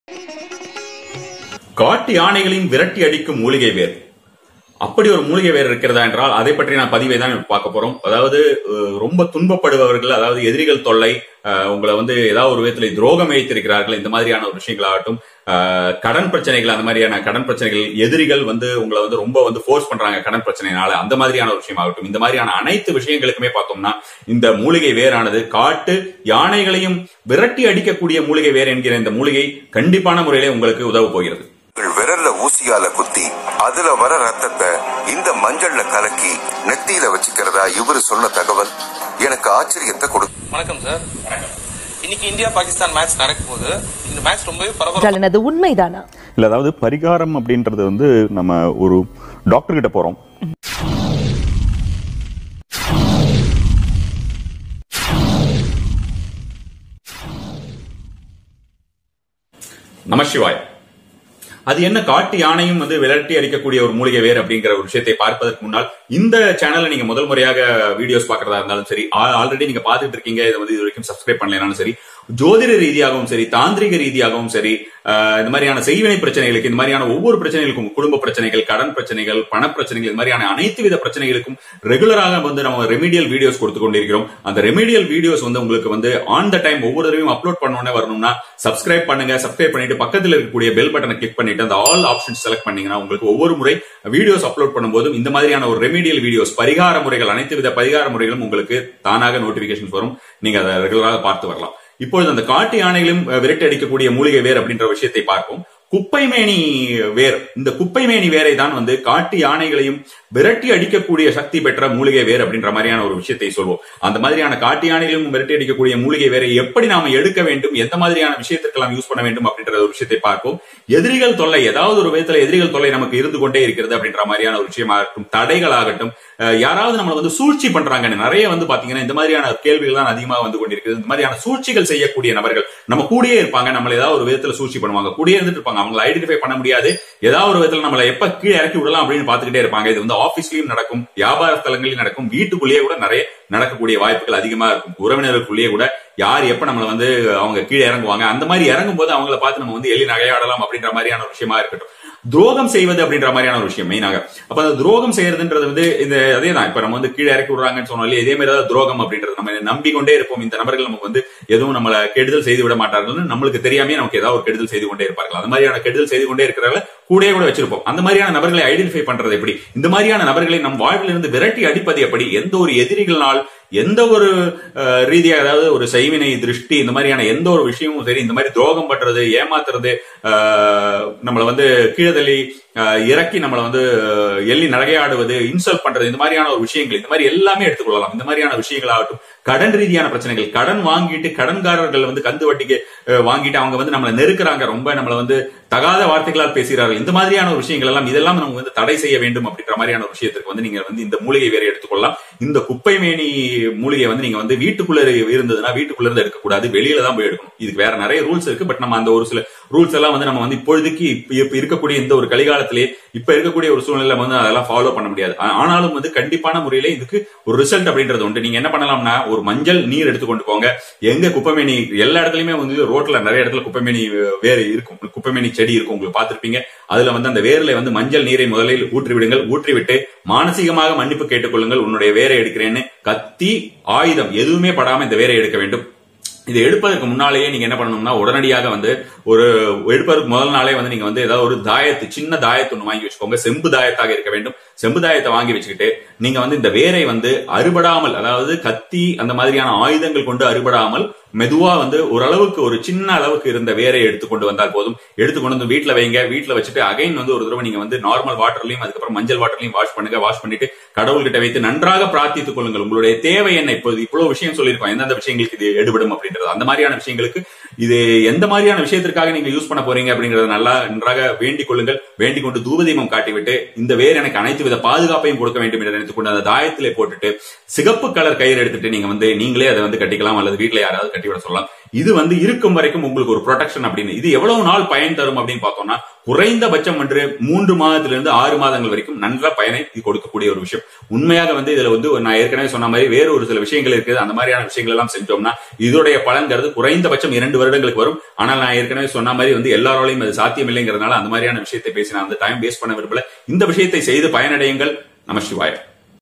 காட்டு யானைகளையும் விரட்டி அடிக்கும் மூலிகை வேர். அப்படி ஒரு மூலிகை வேர் இருக்கிறதா என்றால் அதை பற்றி நான் பதிவை தான் பார்க்க போறோம். அதாவது ரொம்ப துன்பப்படுபவர்கள், அதாவது எதிரிகள் தொல்லை, உங்களை வந்து ஏதாவது ஒரு விதத்தில் துரோகம் வைத்திருக்கிறார்கள், இந்த மாதிரியான ஒரு விஷயங்களாகட்டும், கடன் பிரச்சனைகள், அந்த மாதிரியான கடன் பிரச்சனைகள், எதிரிகள் வந்து உங்களை வந்து ரொம்ப வந்து போர்ஸ் பண்றாங்க கடன் பிரச்சனைனால, அந்த மாதிரியான ஒரு விஷயமாகட்டும், இந்த மாதிரியான அனைத்து விஷயங்களுக்குமே பார்த்தோம்னா இந்த மூலிகை வேரானது காட்டு யானைகளையும் விரட்டி அடிக்கக்கூடிய மூலிகை வேர் என்கிற இந்த மூலிகை கண்டிப்பான முறையிலே உங்களுக்கு உதவ போகிறது. விரல்ல ஊசியால குத்தி அதுல வர ரத்தத்தை இந்த மஞ்சள்ல கலக்கி நெத்தியில வச்சுக்கிறதா இவரு சொன்ன தகவல் எனக்கு ஆச்சரியத்தை கொடுக்கும். வணக்கம் சார். இன்னைக்கு இந்தியா பாகிஸ்தான் மேட்ச் நடக்கும் போது இந்த மேட்ச் ரொம்பவே பரபரப்பானது. உண்மைதானா? இல்ல, அதாவது பரிகாரம் அப்படின்றது வந்து நம்ம ஒரு டாக்டர் கிட்ட போறோம். நமசிவாய். அது என்ன காட்டு யானையும் வந்து விரட்டி அடிக்கக்கூடிய ஒரு மூலிகை வேர் அப்படிங்கிற ஒரு விஷயத்தை பார்ப்பதற்கு முன்னால் இந்த சேனல்ல நீங்க முதல் முறையாக வீடியோஸ் பாக்குறதா இருந்தாலும் சரி, ஆல்ரெடி நீங்க பாத்துட்டு இருக்கீங்க, இதை வந்து இது வரைக்கும் சப்ஸ்கிரைப் பண்ணலனாலும் சரி, ஜோதிட ரீதியாகவும் சரி, தாந்திரிக ரீதியாகவும் சரி, இந்த மாதிரியான செய்வினை பிரச்சனைகளுக்கு, இந்த மாதிரியான ஒவ்வொரு பிரச்சனைகளுக்கும், குடும்ப பிரச்சனைகள், கடன் பிரச்சனைகள், பண பிரச்சனைகள், இந்த மாதிரியான அனைத்து வித பிரச்சனைகளுக்கும் ரெகுலராக வந்து நம்ம ரெமிடியல் வீடியோஸ் கொடுத்து கொண்டிருக்கிறோம். அந்த ரெமிடியல் வீடியோஸ் வந்து உங்களுக்கு வந்து ஆன் த டைம் ஒவ்வொரு தடவையும் அப்லோட் பண்ணோன்னே வரணும்னா சப்ஸ்கிரைப் பண்ணுங்க. சப்ஸ்கிரைப் பண்ணிட்டு பக்கத்தில் இருக்கக்கூடிய பெல் பட்டனை கிளிக் பண்ணிட்டு அந்த ஆல் ஆப்ஷன்ஸ் செலக்ட் பண்ணீங்கன்னா உங்களுக்கு ஒவ்வொரு முறை வீடியோஸ் அப்லோட் பண்ணும்போதும் இந்த மாதிரியான ஒரு ரெமிடியல் வீடியோஸ், பரிகார முறைகள், அனைத்து வித பரிகார முறைகளும் உங்களுக்கு தானாக நோட்டிபிகேஷன் வரும். நீங்க அதை ரெகுலராக பார்த்து வரலாம். இப்பொழுது அந்த காட்டு யானைகளும் விரட்டி அடிக்கக்கூடிய மூலிகை வேர் அப்படின்ற விஷயத்தை பார்ப்போம். குப்பைமேனி வேர். இந்த குப்பைமேனி வேரை தான் வந்து காட்டு யானைகளையும் விரட்டி அடிக்கக்கூடிய சக்தி பெற்ற மூலிகை வேர் அப்படின்ற மாதிரியான ஒரு விஷயத்தை சொல்வோம். அந்த மாதிரியான காட்டு யானைகளையும் விரட்டி அடிக்கக்கூடிய மூலிகை வேரை எப்படி நாம எடுக்க வேண்டும், எந்த மாதிரியான விஷயத்திற்கெல்லாம் யூஸ் பண்ண வேண்டும் அப்படின்ற ஒரு விஷயத்தை பார்ப்போம். எதிரிகள் தொல்லை, ஏதாவது ஒரு விதத்துல எதிரிகள் தொல்லை நமக்கு இருந்து கொண்டே இருக்கிறது அப்படின்ற மாதிரியான ஒரு விஷயமாகட்டும், தடைகள் ஆகட்டும், யாராவது நம்மளை வந்து சூழ்ச்சி பண்றாங்க, நிறைய வந்து பாத்தீங்கன்னா இந்த மாதிரியான கேள்விகள் தான் அதிகமாக வந்து கொண்டிருக்கிறது. இந்த மாதிரியான சூழ்ச்சிகள் செய்யக்கூடிய நபர்கள் நம்ம கூடயே இருப்பாங்க, நம்மள ஏதாவது ஒரு விதத்துல சூழ்ச்சி பண்ணுவாங்க, கூடயே இருந்துட்டு இருப்பாங்க, அவங்களை ஐடென்டிஃபை பண்ண முடியாது, ஏதாவது ஒரு விதத்துல நம்மளை எப்ப கீழே இறக்கி விடலாம் அப்படின்னு பாத்துக்கிட்டே இருப்பாங்க. இது வந்து ஆபீஸ்லயும் நடக்கும், வியாபார ஸ்தலங்களிலும் நடக்கும், வீட்டுக்குள்ளேயே கூட நிறைய நடக்கக்கூடிய வாய்ப்புகள் அதிகமா இருக்கும். உறவினர்களுக்குள்ளேயே கூட யார் எப்ப நம்மள வந்து அவங்க கீழே இறங்குவாங்க, அந்த மாதிரி இறங்கும் போது அவங்கள பார்த்து நம்ம வந்து எள்ளி நகையாடலாம் அப்படின்ற மாதிரியான ஒரு விஷயமா இருக்கட்டும். துரோகம் செய்வது அப்படின்ற மாதிரியான ஒரு விஷயம் மெயினாக. அப்ப அந்த துரோகம் செய்யறதுன்றது வந்து இந்த அதே தான். இப்ப நம்ம வந்து கீழே இறக்கி விடுறாங்கன்னு சொன்னாலே இதே மாதிரி தான் துரோகம் அப்படின்றது. நம்ம நம்பிக்கொண்டே இருப்போம், இந்த நபர்கள் நமக்கு வந்து எதுவும் நம்மள கெடுதல் செய்து விட மாட்டார்கள், நம்மளுக்கு தெரியாமே நமக்கு ஏதாவது ஒரு கெடுதல் செய்து கொண்டே இருப்பார்கள். அந்த மாதிரியான கெடுதல் செய்து கொண்டே இருக்கிறவங்க கூடயே கூட வச்சிருப்போம். அந்த மாதிரியான நபர்களை ஐடென்டிஃபை பண்றது எப்படி, இந்த மாதிரியான நபர்களை நம் வாழ்விலிருந்து விரட்டி அடிப்பது எப்படி, எந்த ஒரு எதிரிகளால் எந்த ஒரு ரீதியாக, அதாவது ஒரு செய்வினை திருஷ்டி, இந்த மாதிரியான எந்த ஒரு விஷயமும் சரி, இந்த மாதிரி துரோகம் பண்றது, ஏமாத்துறது, நம்மள வந்து கீழதள்ளி இறக்கி நம்மள வந்து எள்ளி நகையாடுவது, இன்சல்ட் பண்றது, இந்த மாதிரியான ஒரு விஷயங்கள், இந்த மாதிரி எல்லாமே எடுத்துக்கொள்ளலாம். இந்த மாதிரியான விஷயங்களாகட்டும், கடன் ரீதியான பிரச்சனைகள், கடன் வாங்கிட்டு கடன்காரர்கள் வந்து கந்து வட்டிக்கு வாங்கிட்டு அவங்க வந்து நம்மளை நெருக்குறாங்க, ரொம்ப நம்மள வந்து தகாத வார்த்தைகளால் பேசுகிறார்கள், இந்த மாதிரியான ஒரு விஷயங்கள் எல்லாம் இதெல்லாம் நம்ம வந்து தடை செய்ய வேண்டும் அப்படின்ற மாதிரியான ஒரு விஷயத்துக்கு வந்து நீங்க வந்து இந்த மூலிகை வேற எடுத்துக்கொள்ளலாம். இந்த குப்பைமேனி மூலிகை வந்து நீங்க வந்து வீட்டுக்குள்ள இருந்ததுன்னா வீட்டுக்குள்ள இருந்து எடுக்கக்கூடாது, வெளியில தான் போய் எடுக்கணும். இதுக்கு வேற நிறைய ரூல்ஸ் இருக்கு. பட் நம்ம அந்த ஒரு சில ரூல்ஸ் எல்லாம் வந்து நம்ம வந்து இப்பொழுதுக்கு இப்ப இருக்கக்கூடிய இந்த ஒரு கலிகாலத்திலே இப்ப இருக்கக்கூடிய ஒரு சூழ்நிலை வந்து அதெல்லாம் ஃபாலோ பண்ண முடியாது. ஆனாலும் வந்து கண்டிப்பான முறையில இதுக்கு ஒரு ரிசல்ட் அப்படின்றது உண்டு. நீங்க என்ன பண்ணலாம்னா, ஒரு மஞ்சள் நீர் எடுத்துக்கொண்டு போங்க. எங்க குப்பைமேனி எல்லா இடத்துலயுமே வந்து ரோட்ல நிறைய இடத்துல குப்பைமேனி வேறு இருக்கும், குப்பைமேனி செடி இருக்கும், உங்களுக்கு பார்த்திருப்பீங்க. அதுல வந்து அந்த வேர்ல வந்து மஞ்சள் நீரை முதலில் ஊற்றி விடுங்கள். ஊற்றிவிட்டு மானசீகமாக மன்னிப்பு கேட்டுக்கொள்ளுங்கள். உன்னுடைய வேரை எடுக்கிறேன்னு, கத்தி ஆயுதம் எதுவுமே படாம இந்த வேரை எடுக்க வேண்டும். இதை எடுப்பதற்கு முன்னாலேயே நீங்க என்ன பண்ணணும்னா, உடனடியாக வந்து ஒரு எடுப்பதற்கு முதல் நாளே வந்து நீங்க வந்து ஏதாவது ஒரு தாயத்து, சின்ன தாயத்து ஒண்ணு வாங்கி வச்சுக்கோங்க. செம்பு தாயத்தாக இருக்க வேண்டும். செம்பு தாயத்தை வாங்கி வச்சுக்கிட்டு நீங்க வந்து இந்த வேரை வந்து அறுபடாமல், அதாவது கத்தி அந்த மாதிரியான ஆயுதங்கள் கொண்டு அறுபடாமல் மெதுவா வந்து ஓரளவுக்கு ஒரு சின்ன அளவுக்கு இருந்த வேரை எடுத்துக்கொண்டு வந்தால் போதும். எடுத்துக்கொண்டு வந்து வீட்டுல வைங்க. வீட்டுல வச்சுட்டு அகைன் வந்து ஒரு தடவை நீங்க வந்து நார்மல் வாட்டர்லயும் அதுக்கப்புறம் மஞ்சள் வாட்டர்லயும் வாஷ் பண்ணுங்க. வாஷ் பண்ணிட்டு கடவுள்கிட்ட வைத்து நன்றாக பிரார்த்தித்துக் கொள்ளுங்கள். உங்களுடைய தேவை என்ன, இப்போது இவ்வளவு விஷயம் சொல்லியிருக்கோம், எந்தெந்த விஷயங்களுக்கு இது எடுபடும் அப்படின்றது, அந்த மாதிரியான விஷயங்களுக்கு இது எந்த மாதிரியான விஷயத்திற்காக நீங்க யூஸ் பண்ண போறீங்க அப்படிங்கறத நல்லா நன்றாக வேண்டிக் கொள்ளுங்கள். வேண்டிக் கொண்டு தூபதீபம் காட்டிவிட்டு இந்த வேர் எனக்கு அனைத்து வித பாதுகாப்பையும் கொடுக்க வேண்டும் என்று நினைத்துக் கொண்டு அந்த தாயத்திலே போட்டுட்டு சிகப்பு கலர் கயிறு எடுத்துட்டு நீங்க வந்து நீங்களே அதை வந்து கட்டிக்கலாம், அல்லது வீட்டுல யாராவது கட்டிவிட சொல்லலாம். இது வந்து இருக்கும் வரைக்கும் உங்களுக்கு ஒரு ப்ரொடெக்ஷன் அப்படின்னு. இது எவ்வளவு நாள் பயன் தரும் அப்படின்னு பார்த்தோம்னா குறைந்தபட்சம் 3 மாதத்திலிருந்து 6 மாதங்கள் வரைக்கும் நல்ல பயனை இது கொடுக்கக்கூடிய ஒரு விஷயம். உண்மையாக வந்து இதுல வந்து நான் ஏற்கனவே சொன்ன மாதிரி வேறு ஒரு சில விஷயங்கள் இருக்குது. அந்த மாதிரியான விஷயங்கள் எல்லாம் செஞ்சோம்னா இதோடைய பலன்கிறது குறைந்தபட்சம் 2 வருடங்களுக்கு வரும். ஆனால் நான் ஏற்கனவே சொன்ன மாதிரி வந்து எல்லாராலையும் அது சாத்தியம் இல்லைங்கிறதுனால அந்த மாதிரியான விஷயத்தை பேசி நான் அந்த டைம் வேஸ்ட் பண்ண விரும்பல. இந்த விஷயத்தை செய்து பயனடையுங்கள். நம சிவாய.